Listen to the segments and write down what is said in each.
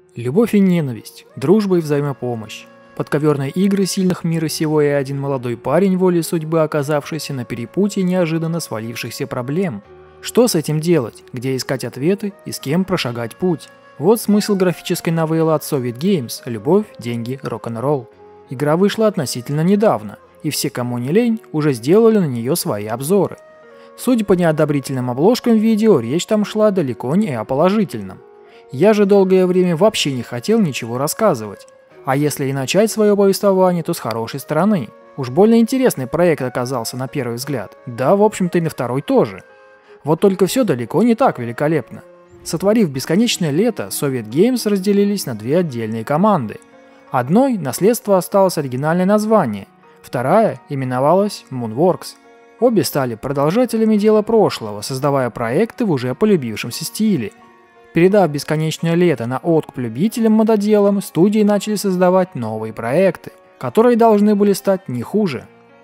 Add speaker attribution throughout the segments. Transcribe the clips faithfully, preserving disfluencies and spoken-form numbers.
Speaker 1: Любовь и ненависть, дружба и взаимопомощь. Подковерные игры сильных мира сего и один молодой парень волей судьбы, оказавшийся на перепутье неожиданно свалившихся проблем. Что с этим делать, где искать ответы и с кем прошагать путь? Вот смысл графической новеллы от Soviet Games «Любовь, деньги, рок-н-ролл». Игра вышла относительно недавно, и все, кому не лень, уже сделали на нее свои обзоры. Судя по неодобрительным обложкам видео, речь там шла далеко не о положительном. Я же долгое время вообще не хотел ничего рассказывать. А если и начать свое повествование, то с хорошей стороны. Уж больно интересный проект оказался на первый взгляд. Да, в общем-то и на второй тоже. Вот только все далеко не так великолепно. Сотворив бесконечное лето, Soviet Games разделились на две отдельные команды. Одной наследство осталось оригинальное название, вторая именовалась Moonworks. Обе стали продолжателями дела прошлого, создавая проекты в уже полюбившемся стиле. Передав бесконечное лето на откуп любителям-мододелам, студии начали создавать новые проекты, которые должны были стать не хуже.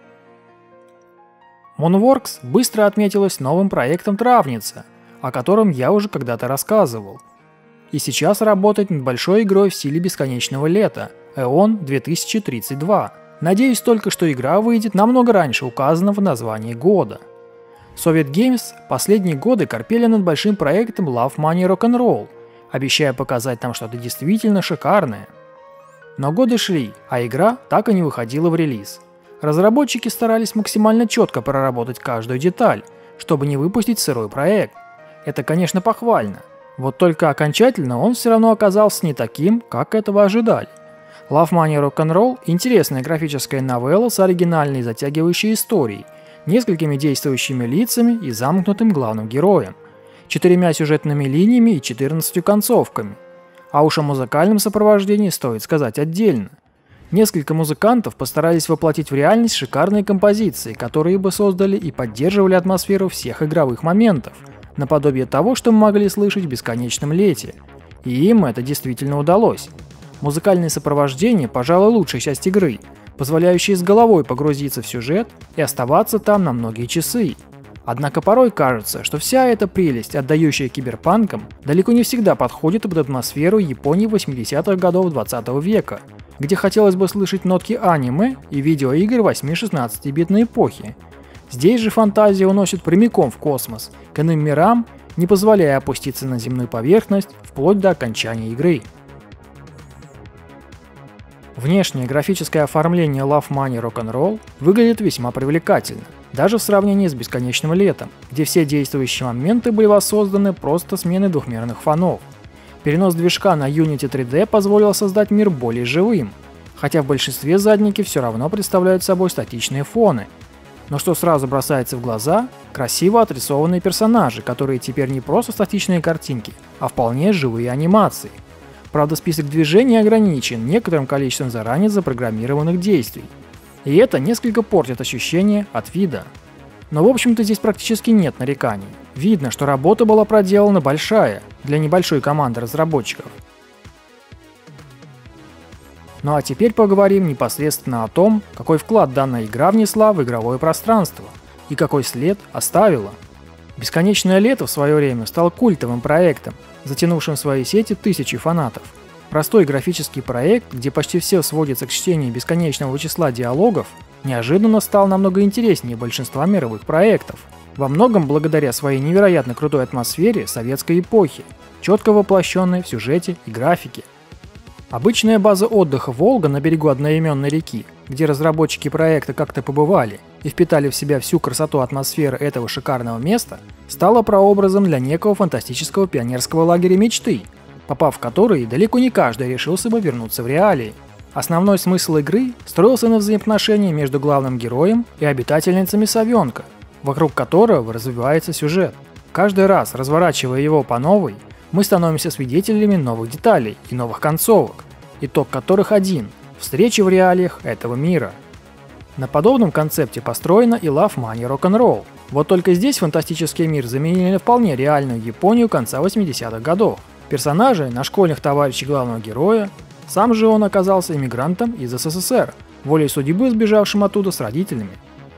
Speaker 1: Moonworks быстро отметилась новым проектом «Травница», о котором я уже когда-то рассказывал. И сейчас работает над большой игрой в стиле бесконечного лета «Эон две тысячи тридцать два». Надеюсь только, что игра выйдет намного раньше указанного в названии года. Soviet Games последние годы корпели над большим проектом Love Money Rock'n'Roll, обещая показать нам что-то действительно шикарное. Но годы шли, а игра так и не выходила в релиз. Разработчики старались максимально четко проработать каждую деталь, чтобы не выпустить сырой проект. Это, конечно, похвально, вот только окончательно он все равно оказался не таким, как этого ожидали. Love Money Rock'n'Roll – интересная графическая новелла с оригинальной затягивающей историей, несколькими действующими лицами и замкнутым главным героем, четырьмя сюжетными линиями и четырнадцатью концовками. А уж о музыкальном сопровождении стоит сказать отдельно. Несколько музыкантов постарались воплотить в реальность шикарные композиции, которые бы создали и поддерживали атмосферу всех игровых моментов, наподобие того, что мы могли слышать в бесконечном лете. И им это действительно удалось. Музыкальное сопровождение, пожалуй, лучшая часть игры, позволяющая с головой погрузиться в сюжет и оставаться там на многие часы. Однако порой кажется, что вся эта прелесть, отдающая киберпанкам, далеко не всегда подходит под атмосферу Японии восьмидесятых годов двадцатого века, где хотелось бы слышать нотки аниме и видеоигр восьми-шестнадцатибитной эпохи. Здесь же фантазия уносит прямиком в космос, к иным мирам, не позволяя опуститься на земную поверхность вплоть до окончания игры. Внешнее графическое оформление Love Money Rock'n'Roll выглядит весьма привлекательно, даже в сравнении с бесконечным летом, где все действующие моменты были воссозданы просто сменой двухмерных фонов. Перенос движка на Unity три дэ позволил создать мир более живым, хотя в большинстве задники все равно представляют собой статичные фоны. Но что сразу бросается в глаза – красиво отрисованные персонажи, которые теперь не просто статичные картинки, а вполне живые анимации. Правда, список движений ограничен некоторым количеством заранее запрограммированных действий. И это несколько портит ощущение от вида. Но в общем-то здесь практически нет нареканий. Видно, что работа была проделана большая, для небольшой команды разработчиков. Ну а теперь поговорим непосредственно о том, какой вклад данная игра внесла в игровое пространство и какой след оставила. Бесконечное лето в свое время стал культовым проектом, затянувшим в свои сети тысячи фанатов. Простой графический проект, где почти все сводится к чтению бесконечного числа диалогов, неожиданно стал намного интереснее большинства мировых проектов. Во многом благодаря своей невероятно крутой атмосфере советской эпохи, четко воплощенной в сюжете и графике. Обычная база отдыха «Волга» на берегу одноименной реки, где разработчики проекта как-то побывали и впитали в себя всю красоту атмосферы этого шикарного места, стала прообразом для некого фантастического пионерского лагеря мечты, попав в который далеко не каждый решился бы вернуться в реалии. Основной смысл игры строился на взаимоотношении между главным героем и обитательницами Совенка, вокруг которого развивается сюжет. Каждый раз, разворачивая его по новой, мы становимся свидетелями новых деталей и новых концовок, итог которых один – встреча в реалиях этого мира. На подобном концепте построена и Love Money Rock'n'Roll. Вот только здесь фантастический мир заменили на вполне реальную Японию конца восьмидесятых годов. Персонажи – на школьных товарищей главного героя, сам же он оказался иммигрантом из эс эс эс эр, волей судьбы сбежавшим оттуда с родителями.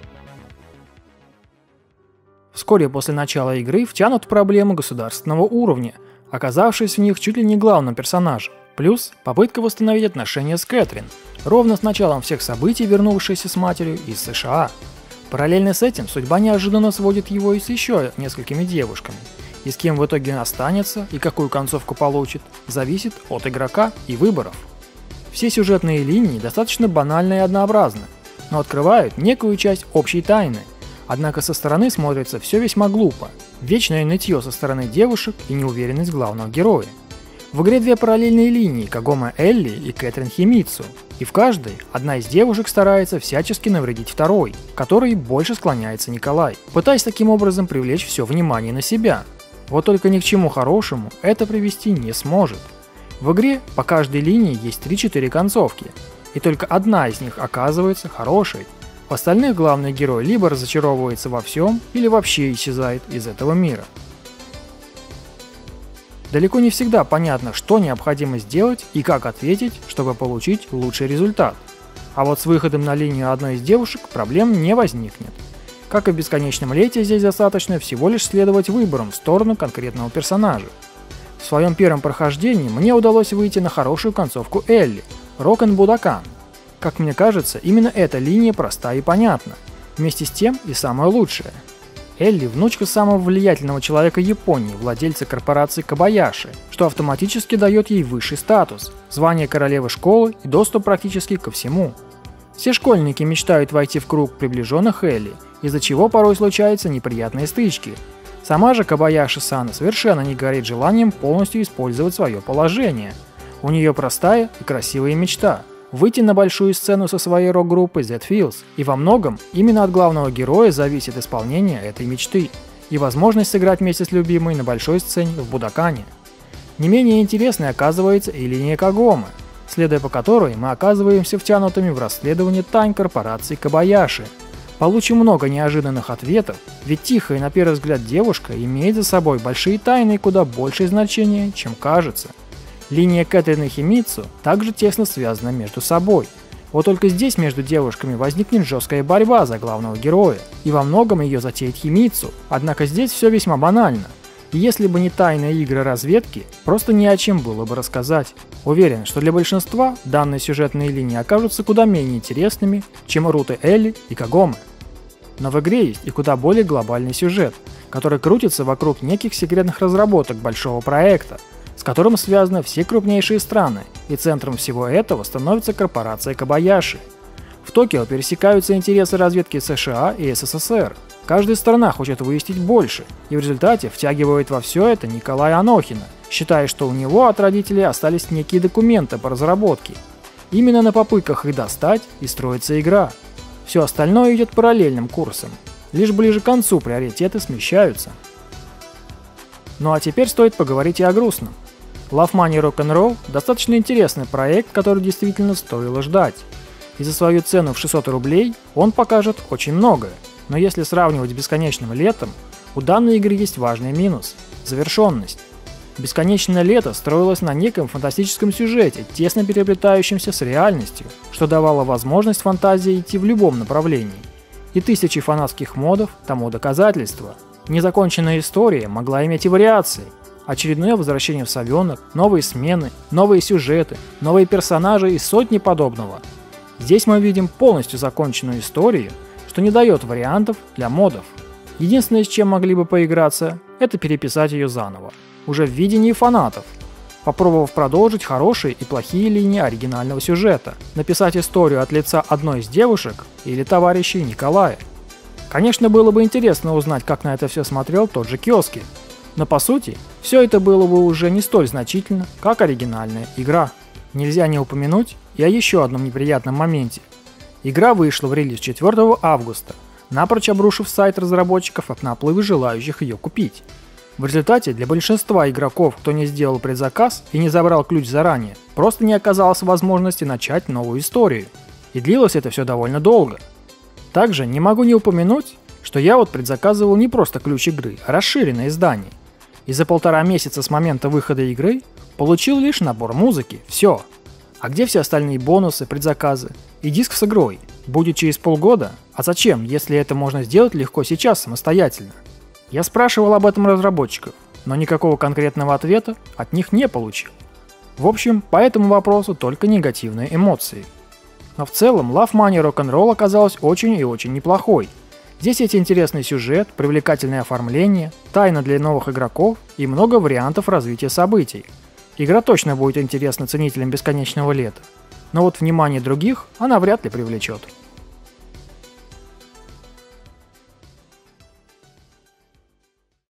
Speaker 1: Вскоре после начала игры втянут в проблемы государственного уровня, оказавшись в них чуть ли не главным персонажем. Плюс попытка восстановить отношения с Кэтрин, ровно с началом всех событий, вернувшейся с матерью из США. Параллельно с этим судьба неожиданно сводит его и с еще несколькими девушками. И с кем в итоге останется и какую концовку получит, зависит от игрока и выборов. Все сюжетные линии достаточно банальны и однообразны, но открывают некую часть общей тайны. Однако со стороны смотрится все весьма глупо. Вечное нытье со стороны девушек и неуверенность главного героя. В игре две параллельные линии Кагома Элли и Кэтрин Химицу, и в каждой одна из девушек старается всячески навредить второй, которой больше склоняется Николай, пытаясь таким образом привлечь все внимание на себя. Вот только ни к чему хорошему это привести не сможет. В игре по каждой линии есть три-четыре концовки, и только одна из них оказывается хорошей. В остальных главный герой либо разочаровывается во всем, или вообще исчезает из этого мира. Далеко не всегда понятно, что необходимо сделать и как ответить, чтобы получить лучший результат. А вот с выходом на линию одной из девушек проблем не возникнет. Как и в бесконечном лете, здесь достаточно всего лишь следовать выборам в сторону конкретного персонажа. В своем первом прохождении мне удалось выйти на хорошую концовку Элли – Рокен Будакан. Как мне кажется, именно эта линия проста и понятна. Вместе с тем и самое лучшее. Элли – внучка самого влиятельного человека Японии, владельца корпорации Кобаяши, что автоматически дает ей высший статус, звание королевы школы и доступ практически ко всему. Все школьники мечтают войти в круг приближенных Элли, из-за чего порой случаются неприятные стычки. Сама же Кобаяши-сан совершенно не горит желанием полностью использовать свое положение. У нее простая и красивая мечта – выйти на большую сцену со своей рок-группой Z-Fields, и во многом именно от главного героя зависит исполнение этой мечты и возможность сыграть вместе с любимой на большой сцене в Будакане. Не менее интересной оказывается и линия Кагомы, следуя по которой мы оказываемся втянутыми в расследование тайн корпорации Кобаяши. Получим много неожиданных ответов, ведь тихая на первый взгляд девушка имеет за собой большие тайны и куда большее значение, чем кажется. Линия Кэтрин и Химицу также тесно связана между собой. Вот только здесь между девушками возникнет жесткая борьба за главного героя, и во многом ее затеет Химицу, однако здесь все весьма банально. И если бы не тайные игры разведки, просто ни о чем было бы рассказать. Уверен, что для большинства данные сюжетные линии окажутся куда менее интересными, чем руты Элли и Кагомы. Но в игре есть и куда более глобальный сюжет, который крутится вокруг неких секретных разработок большого проекта, с которым связаны все крупнейшие страны, и центром всего этого становится корпорация Кобаяши. В Токио пересекаются интересы разведки США и СССР. Каждая страна хочет выяснить больше, и в результате втягивает во все это Николая Анохина, считая, что у него от родителей остались некие документы по разработке. Именно на попытках их достать и строится игра. Все остальное идет параллельным курсом. Лишь ближе к концу приоритеты смещаются. Ну а теперь стоит поговорить и о грустном. Love Money Rock'n'Roll – достаточно интересный проект, который действительно стоило ждать. И за свою цену в шестьсот рублей он покажет очень многое. Но если сравнивать с бесконечным летом, у данной игры есть важный минус – завершенность. Бесконечное лето строилось на неком фантастическом сюжете, тесно переплетающемся с реальностью, что давало возможность фантазии идти в любом направлении. И тысячи фанатских модов тому доказательство. Незаконченная история могла иметь и вариации. Очередное возвращение в Совенок, новые смены, новые сюжеты, новые персонажи и сотни подобного. Здесь мы видим полностью законченную историю, что не дает вариантов для модов. Единственное, с чем могли бы поиграться, это переписать ее заново, уже в видении фанатов, попробовав продолжить хорошие и плохие линии оригинального сюжета, написать историю от лица одной из девушек или товарищей Николая. Конечно, было бы интересно узнать, как на это все смотрел тот же Кёски, но по сути, все это было бы уже не столь значительно, как оригинальная игра. Нельзя не упомянуть и о еще одном неприятном моменте. Игра вышла в релиз четвёртого августа, напрочь обрушив сайт разработчиков от наплыва желающих ее купить. В результате для большинства игроков, кто не сделал предзаказ и не забрал ключ заранее, просто не оказалось возможности начать новую историю. И длилось это все довольно долго. Также не могу не упомянуть, что я вот предзаказывал не просто ключ игры, а расширенное издание. И за полтора месяца с момента выхода игры получил лишь набор музыки, все. А где все остальные бонусы, предзаказы и диск с игрой? Будет через полгода? А зачем, если это можно сделать легко сейчас, самостоятельно? Я спрашивал об этом разработчиков, но никакого конкретного ответа от них не получил. В общем, по этому вопросу только негативные эмоции. Но в целом Love Money Rock'n'Roll оказалась очень и очень неплохой. Здесь есть интересный сюжет, привлекательное оформление, тайна для новых игроков и много вариантов развития событий. Игра точно будет интересна ценителям бесконечного лета, но вот внимание других она вряд ли привлечет.